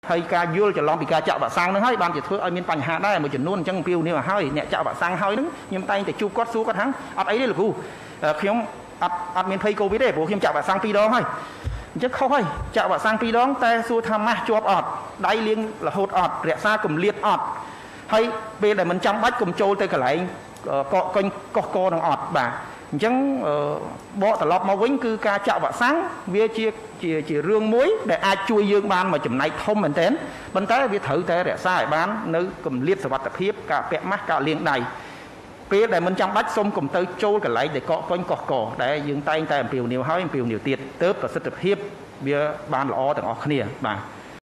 ហើយការយល់ច្រឡំពីការចាក់វ៉ាក់សាំងហ្នឹងហើយបានជាធ្វើឲ្យមានបញ្ហាដែរមួយចំនួនអញ្ចឹងពីនេះមកហើយអ្នកចាក់វ៉ាក់សាំងហើយហ្នឹងខ្ញុំតែងតែជួបគាត់សួរគាត់ថាអត់អីទេលោកគ្រូខ្ញុំអត់មានភ័យកូវីដទេព្រោះខ្ញុំចាក់វ៉ាក់សាំង2 ដងហើយអញ្ចឹងខុសហើយចាក់វ៉ាក់សាំង2 ដងតែសួរថាម៉ាស់ជាប់អត់ដៃលាងរហូតអត់រក្សាគម្លាតអត់ហើយពេលដែលមិនចាំបាច់កុំចូលទៅកន្លែងកញកោះកនឹងអត់បាទអញ្ចឹងបកត្រឡប់មកវិញគឺការចាក់វ៉ាក់សាំងវាជារឿងមួយដែលអាចជួយយើងបានមួយចំណែកធំមែនទែនប៉ុន្តែវាត្រូវតែរក្សាឲ្យបាននៅគម្លាតសុវត្ថិភាពការពាក់ម៉ាស់ការលាងដៃពេលដែលមិនចាំបាច់សូមកុំទៅចូលកន្លែងដែលកកញកោះកដែលយើងតែងតែអំពាវនាវហើយអំពាវនាវទៀតទើបប្រសិទ្ធភាពវាបានល្អទាំងអស់គ្នាបាទ